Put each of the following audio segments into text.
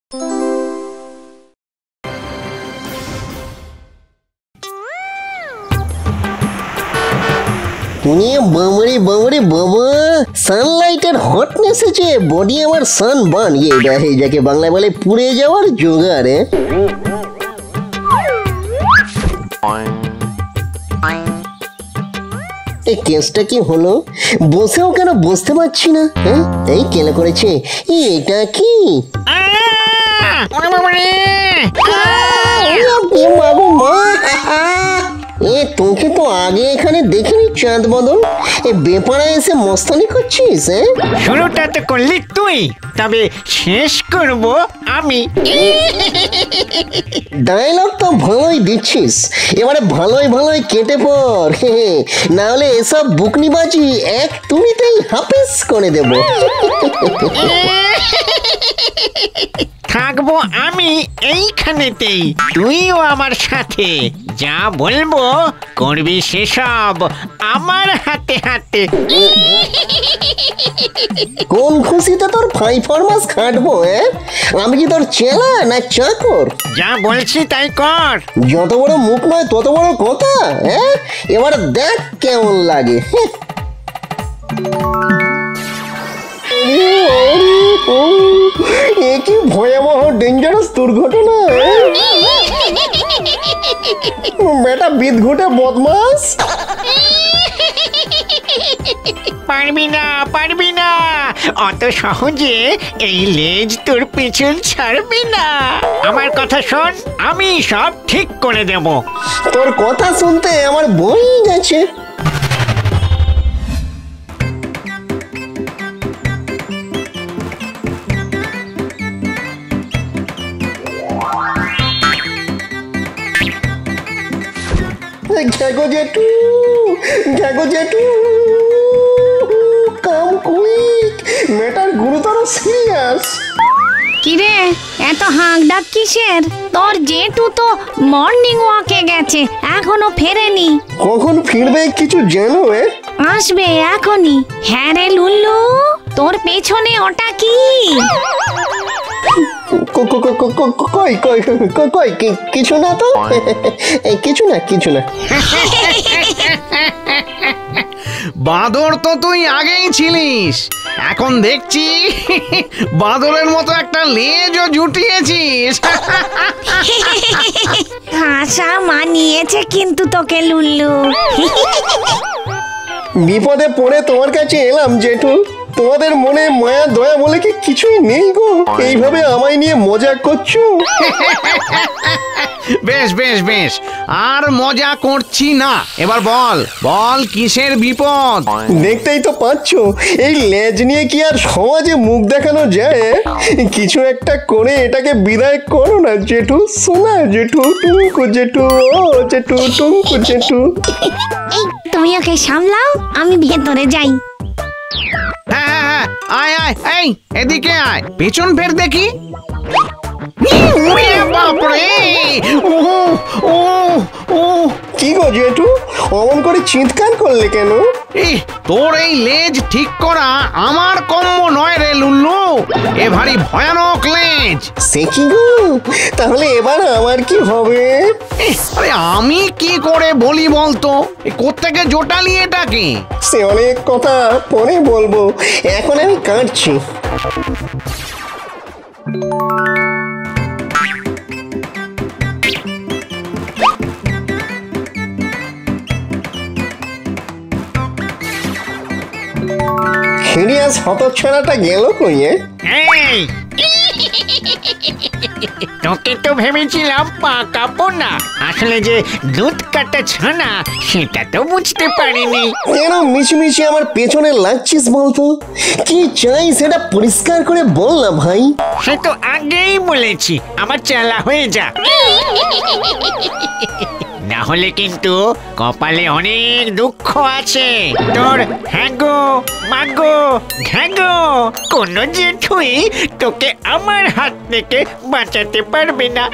বাবারে বাবারে বাবা, সানলাইটের হটনেস আছে বডি আমার সান বান যাকে বাংলায় বলে পুড়ে যাওয়ার জোগাড়। এই কেসটা কি হলো? বসেও কেন বসতে পারছি না? হ্যাঁ, এই কেলে করেছে। এটা কি তোকে তো আগে এখানে দেখিনি চাঁদ বদল, এ বেপাড়া এসে মস্তানি করছিস। শুরুটা তো করলি তুই, তবে শেষ করব আমি। ডায়লগ তো ভালোই দিচ্ছিস, এবারে ভালোই ভালোই কেটে পড়, না হলে এসব বুকনিবাজি এক তুড়িতেই হাফেজ করে দেব। থাকবো আমি এইখানেতেই, তুইও আমার সাথে। যা বলবো করবি সেসব আমার হাতে হাতে। কোন খুশিতে তোর ফাই ফরমাস খাটবো? আমি কি তোর চেলা না চাকর? যা বলছি তাই কর। যত বড় মুখ নয় তত বড় কথা। এবার দেখ কেমন লাগে। এ কি ভয়াবহ ডেঞ্জারাস দুর্ঘটনা! বেটা বিদঘুটে বদমাস। পারবি না, পারবি না, অত সহজে এই লেজ তোর পিছন ছাড়বি না। আমার কথা শোন, আমি সব ঠিক করে দেব। তোর কথা শুনতে আমার বই গেছে। কিরে এত হাঁক ডাক কিসের? তোর জেঠু তো মর্নিং ওয়াকে গেছে, এখনো ফেরেনি। কখন ফিরবে কিছু জানো? আসবে এখনই। হ্যাঁ রে লুল্লু, তোর পেছনে ওটা কি? কিছু না তো, কিছু না কিছু না। বাঁদর তো তুই আগেই ছিলিস, এখন দেখছি বাঁদরের মতো একটা লেজও জুটিয়েছিস। হাসা মানিয়েছে কিন্তু তোকে লুল্লু। বিপদে পড়ে তোমার কাছে এলাম জেঠু। তোমাদের মনে মায়া দয়া বলে কি কিছুই নেই গো? এইভাবে আমায় নিয়ে মজা করছো? বেশ বেশ বেশ, আর মজা করছি না। এবার বল বল কিসের বিপদ? দেখতেই তো পাচ্ছ, এই লেজ নিয়ে কি আর সমাজে মুখ দেখানো যায়? কিছু একটা করে এটাকে বিদায় করো না জেঠু। শোনা জেঠু, টুঙ্কু জেঠু, ও জেঠু, টুঙ্কু জেঠু। তুমি ওকে সামলাও, আমি ভেতরে যাই। হ্যাঁ হ্যাঁ, আয় আয়, এই এদিকে আয়, পেছন ফের দেখি। কি গো জেঠু, অমন করে চিৎকার করলে কেন? তোর এই লেজ ঠিক করা আমার কম্ম নয় রে লুল্লু, এ ভারী ভয়ানক লেজ। সে কি গো, তাহলে এবার আমার কি হবে? আরে আমি কি করে বলি বলতো? কোত্থেকে জোটালি এটাকে? সে অনেক কথা পরে বলবো, এখন আমি কাটছি। সিরিয়াস হতচ্ছাড়াটা গেল কই? তোকে তো ভেবেছিলাম পাকাবো না, আসলে যে দুধ কাটা ছানা সেটা তো বুঝতে পারিনি। কেন মিশমিশি আমার পেছনে লাগছিস বলতো? কি চাই সেটা পরিষ্কার করে বল না ভাই। সে তো আগেই বলেছি, আমার চালা হয়ে যা, না হলে কিন্তু কপালে অনেক দুঃখ আছে তোর। হ্যাঁ গো মাগো ঘ্যাগো, কোনো জেঠুই তোকে আমার হাত থেকে বাঁচাতে পারবে না।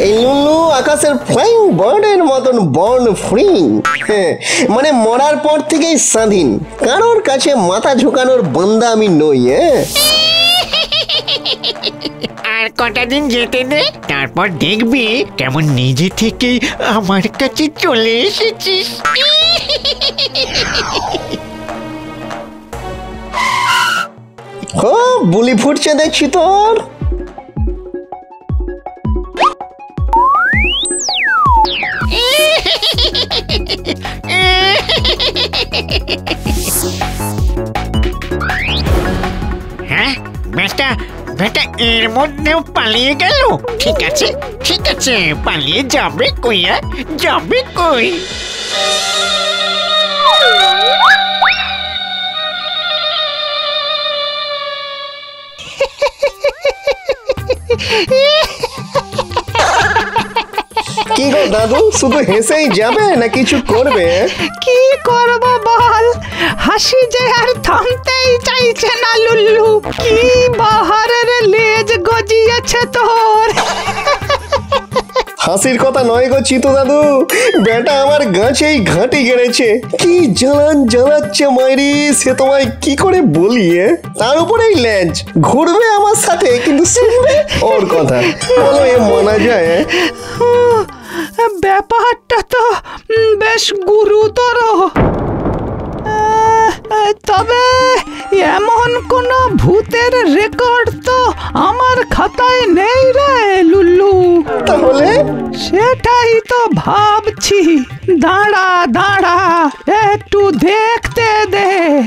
এই লুল্লু আকাশের ফ্লাইং বার্ডের মতন বর্ন ফ্রি। মানে মরার পর থেকেই স্বাধীন, কারোর কাছে মাথা ঝোকানোর বান্দা আমি নই। আর কটা দিন যেতে দে, তারপর দেখবি কেমন নিজে থেকে আমার কাছে চলে এসেছিস। খুব বুলি ফুটছে দেখছি তোর। হ্যাঁ বেটা, বেটা এর মধ্যেও পালিয়ে গেল। ঠিক আছে ঠিক আছে, পালিয়ে যাবে কই, যাবে কই? কি গো দাদু, শুধু হেসেই যাবে না কিছু করবে? কি করব বল, হাসি যে আর থামতেই চাইছে না লুল্লু। কি বাহারের লেজ গজিয়েছে তোর। হাসির কথা নয় গো চিতু দাদু, বেটা আমার গাছেই ঘাঁটি গেড়েছে। কি জ্বালান জ্বালাচ্ছে মাইরি, সে তোমায় কি করে বলি। তার উপরেই লেজ ঘুরবে আমার সাথে, কিন্তু শুনবে ওর কথা। বলো এ মানা যায়? ব্যাপারটা তো বেশ গুরুতর। তবে এমন কোন ভূতের রেকর্ড তো আমার খাতায় নেই রে লুল্লু। তাহলে সেটাই তো ভাবছি। দাঁড়া দাঁড়া, একটু দেখতে দে।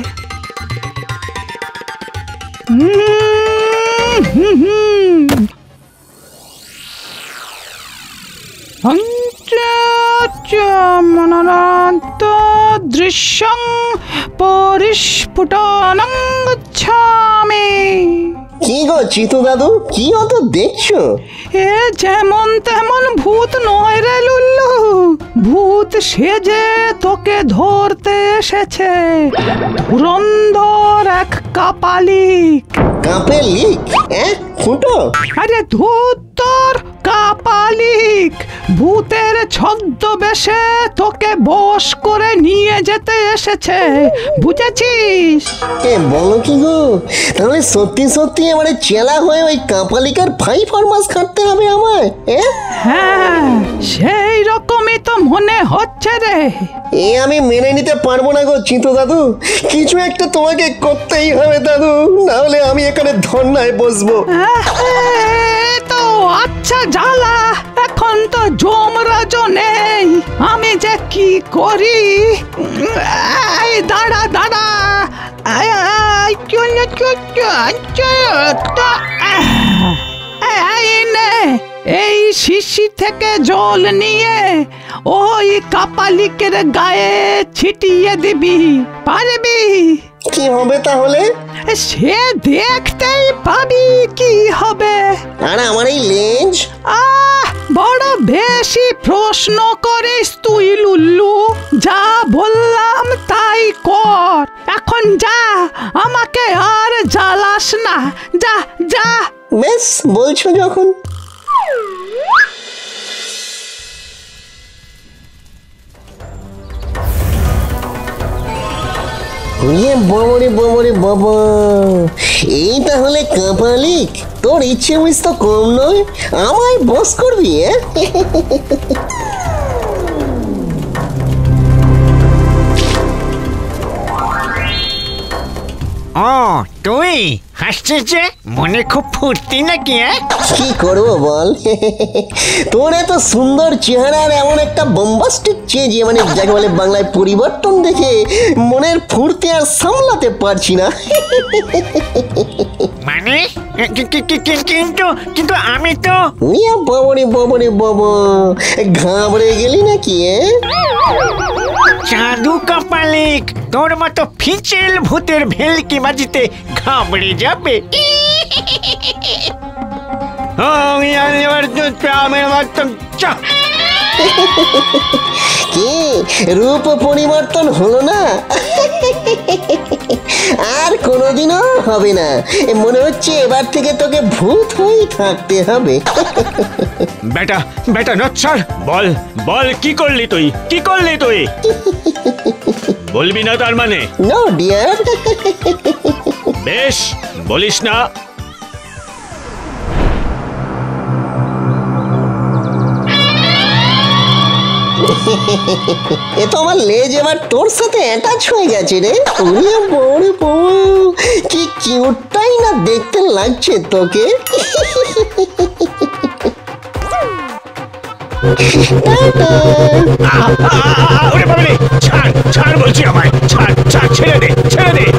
মনোরন্ত দৃশ্যং পরিস্ফুটনং গচ্ছামি। কি গো চিতু দাদু, কি অত দেখছো? এ যেমন তেমন ভূত নয় রে লুল্লু, ভূত সেজে তোকে ধরতে এসেছে। ধুরন্ধর এক কাপালিক। কাপালিক? ফুটো? আরে ধূত তোর কাপালিক, ভূতের ছদ্মবেশে তোকে বশ করে নিয়ে যেতে এসেছে, বুঝেছিস? বলো কি গো, তাহলে সত্যি সত্যি এবারে চেলা হয়ে ওই কাপালিকার ফাই ফরমাস খাটতে হবে আমায়? হ্যাঁ, সেই রকমই তো মনে হচ্ছে রে। আমি মেনে নিতে পারবো না গো চিন্তু দাদু, কিছু একটা তোমাকে করতেই হবে দাদু, না হলে আমি এখানে ধর্নায় বসবো। তো আচ্ছা জ্বালা, এখন তো যমরাজ নেই, আমি যে কি করি। দাঁড়া দাঁড়া, এই শিশি থেকে জল নিয়ে ওই কাপালিকের গায়ে ছিটিয়ে দিবি, পারবি? কি হবে তাহলে? সে দেখতেই পাবি কি হবে। আর আমার এই লেজ? বড় বেশি প্রশ্ন করিস তুই লুল্লু, যা বললাম তাই কর। এখন যা, আমাকে আর জ্বালাস না, যা যা। বেশ বলছো যখন। বাবারে বাবারে বাবা, এই তাহলে কাপালিক, তোর ইচ্ছে বুঝ তো কম নয়, আমায় বস করবি? ও তুই হাসছিস যে, মনে খুব ফুর্তি নাকি? কি করবো বল, তোর এত সুন্দর চেহারার এমন একটা বম্বাস্টিক চেঞ্জ, মানে যাকে বলে বাংলায় পরিবর্তন দেখে মনের ফুর্তি আর সামলাতে পারছি না। মানে কিন্তু আমি তো বাবারে বাবারে বাবা, ঘাবড়ে গেলি নাকি? জাদু কাপালিক, তোর মতো ফিচেল ভূতের ভেলকি বাজিতে ঘাবড়ে যাবে? কি রূপ পরিবর্তন হলো না? আর কোনোদিনও হবে না। মনে হচ্ছে এবার থেকে তোকে ভূত হয়েই থাকতে হবে। বেটা বেটা নচ্ছার, বল বল কি করলি তুই, কি করলি তুই? বলবি না তার মানে? No dear. বেশ, বলিস না। এ তো আমার লেজ এবার তোর সাথে অ্যাটাচ হয়ে গেছে রে। ওরে বড় বউ, কি কিউটটাই না দেখতে লাগছে তোকে। ওরে বাবারে, ছাড় ছাড় বলছি আমায়, ছাড় ছাড়, ছেড়ে দে ছেড়ে দে।